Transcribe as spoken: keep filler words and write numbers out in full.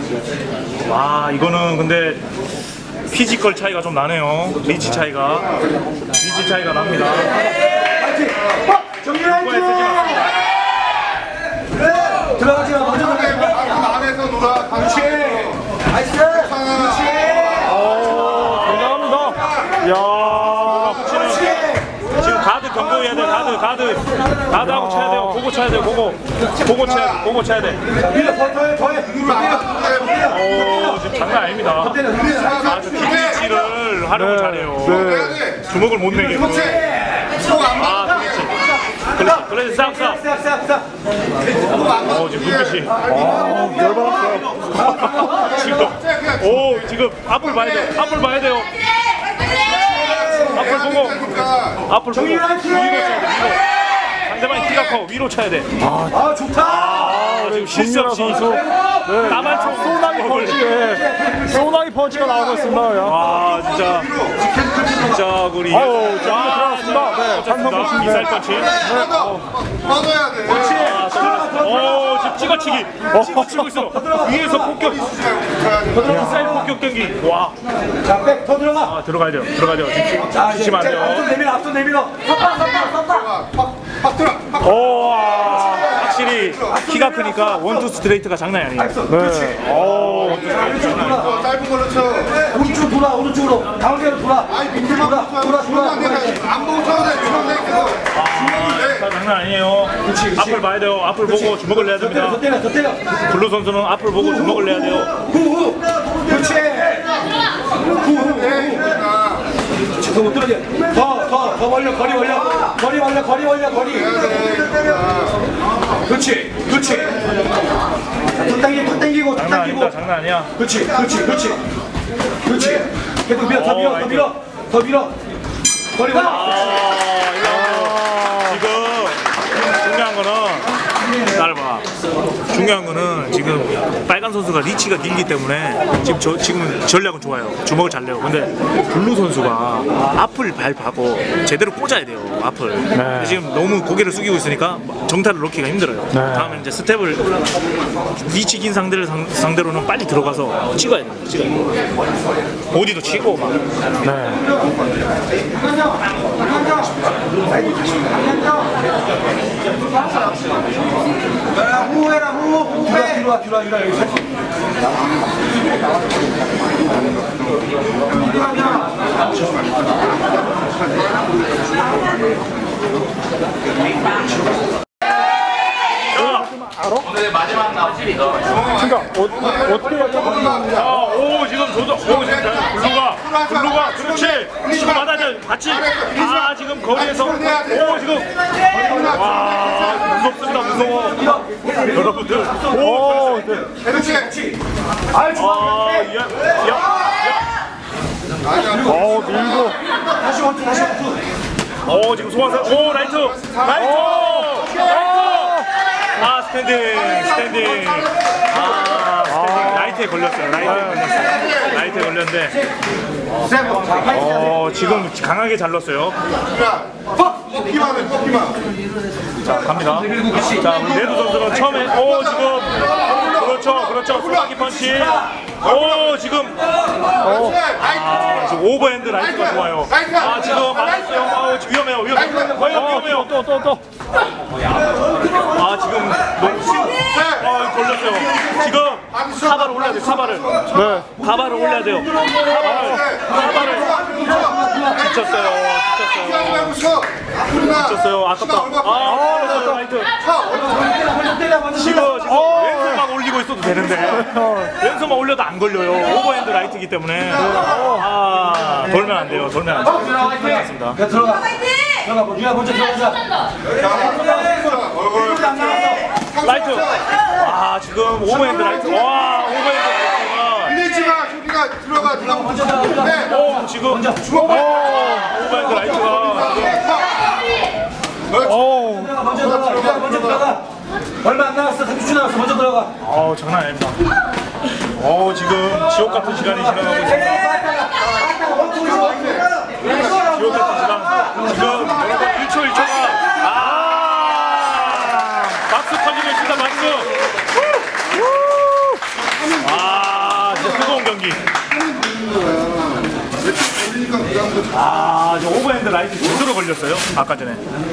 와, 이거는 근데 피지컬 차이가 좀 나네요. 리치 차이가. 리치 차이가 납니다. 들어가지 마. 먼저 들어가. 안에서 놀아. 그렇지. 나이스. 그렇지. 오, 굉장합니다. 야, 코치는 지금 가드 경고해야 돼. 가드, 가드. 가드하고 쳐야 돼요. 고고 쳐야 돼요. 고고. 고고 쳐야 돼. 고고 쳐야 돼. 밀어. 더 더해. 더해. 오, 지금 장난 아닙니다. 아주 뒷리치를 활용을 잘해요. 네. 주먹을 못 내게. 아, 그렇지. 그렇지. 그래서 싹, 싹. 싹, 싹, 싹. 어, 지금 눈빛이. 아, 열받았어요. 지금. 오, 지금 앞을 봐야 돼요. 앞을 봐야 돼요. 앞을 보고. 앞을 보고. 위로 쳐야 돼, 위로. 상대방이 키가 커. 위로 쳐야 돼. 아, 좋다. 아, 지금 실수 없이. 네. 나만 총 소나기 펀치, 예. 소나기 펀치가 나오고 있습니다. 와, 진짜. 진짜, 우리. 아유, 자, 들어갔습니다. 네, 한성 펀치. 미사일 펀치. 뻗어야 돼. 오, 지금 찍어치기. 찍어치고 있어. 위에서 폭격. 미사일 폭격 경기. 와. 자, 백 더 들어가. 아, 들어가야 돼요. 들어가야 돼요. 지금 자, 주시면 안 돼요. 앞손 내밀어. 앞손 내밀어. 섰다, 섰다, 섰다. 팍 들어. 오, 와, 확실히 키가 크니까 원투 스트레이트가 장난이 아니에요. 네. 오, 원투 스트레이트 장난이 아니에요. 짧은 걸로 쳐. 오른쪽 돌아, 오른쪽으로. 가운데로 돌아. 아니 밑에만 돌아, 돌아, 돌아. 안 보고 쳐도 돼. 주먹 내 계속. 아, 장난 아니에요. 앞을 봐야 돼요. 앞을 보고 주먹을 내야 더 때려, 됩니다. 더 때려, 더 때려. 블루 선수는 앞을 보고 주먹을 내야 돼요. 후, 후. 그렇지. 후, 후, 후. 더 못 들어져. 더, 더, 더 벌려, 거리 벌려. 거리 벌려, 거리 벌려, 거리. 그렇지, 그렇지. 더 당기고, 더 당기고, 더 장난 당기고. 아니다. 장난 아니야. 그렇지, 그렇지, 그렇지. 그렇지. 계속 밀어, 더 밀어, 더 밀어. 더 밀어. 거리 벌려. 아, 이거 지금 중요한 거는 따라봐. 중요한 거는 지금 빨간 선수가 리치가 길기 때문에 지금 저 지금은 전략은 좋아요. 주먹을 잘 내요. 근데 블루 선수가 앞을 밟고 제대로 꽂아야 돼요. 앞을. 근데 지금 너무 고개를 숙이고 있으니까 정타를 넣기가 힘들어요. 다음에 이제 스텝을 리치 긴 상대를 상, 상대로는 빨리 들어가서 찍어야 돼요. 찍어야 돼요. 보디도 치고 막. 후해라, 후, 후해. 뒤로 와, 뒤로 와, 뒤로 와. 여기 서. 오늘 마지막 나왔습니다. 그러니까 어, 어떻게 해야 돼? 아, 오, 지금 조정, 오, 지금 잘, 블루가, 블루가, 그렇지. 지금 받아줘, 같이. 아, 지금 거기에서, 오, 지금. 와, 무섭습니다, 무서워. 여러분들. 오, 네. 그렇지. 아, 좋아. 아, 야, 야, 야. 어, 밀고. 다시 원투, 다시 원투. 오, 지금 소환사, 오, 라이트. 라이트. 라이트. 아, 스탠딩, 스탠딩. 아, 스탠딩. 라이트에 걸렸어요. 라이트에 걸렸어요. 라이트에 걸렸는데. 어, 지금 강하게 잘 넣었어요. 뽑기만 해, 뽑기만. 자, 갑니다. 자, 우리 레드 선수는 처음에, 오, 지금. 그렇죠, 그렇죠. 소나기 펀치. 오, 지금. 어, 아, 지금 오버핸드 라이트가 좋아요. 아, 지금 맞았어요. 아, 위험해요, 위험해요. 과연 위험해요. 또, 또, 또. 아, 지금 너무 심, 아, 걸렸어요. 지금 사발을 올려야 돼요, 사발을. 네. 사발을 올려야 돼요. 사발을, 사발을. 지쳤어요, 지쳤어요. 지쳤어요, 아깝다. 아, 걸렸어요, 라이트. 지금, 지금 왼손만 올리고 있어도 되는데. 왼손만 올려도 안 걸려요. 오버핸드 라이트이기 때문에. 아, 돌면 안 돼요, 돌면 안 돼요. 괜찮습니다. 야, 들어가. 들어가, 뭐, 유야 먼저 들어가자. 라이트. 아, 지금 오버핸드 라이트. 와, 오버핸드 라이트가. 밀리지 마, 저기가 들어가, 들어가. 먼저 들어가. 네. 오, 지금 주먹. 오버핸드 라이트가. 오. 먼저 들어가, 유야 먼저 들어가. 얼마 안 남았어, 삼십 초 남았어, 먼저 들어가. 어우, 장난 아닙니다. 어, 지금 지옥 같은 시간이 지나가고 있습니다. 지옥 같은 시간. 지금 여러분 일 초 일 초가. 아, 박수 터지고 있습니다, 박수. 아, 뜨거운 경기. 그러니까 그 다음부터 아, 저 오버핸드 라이트 제대로 걸렸어요. 아까 전에.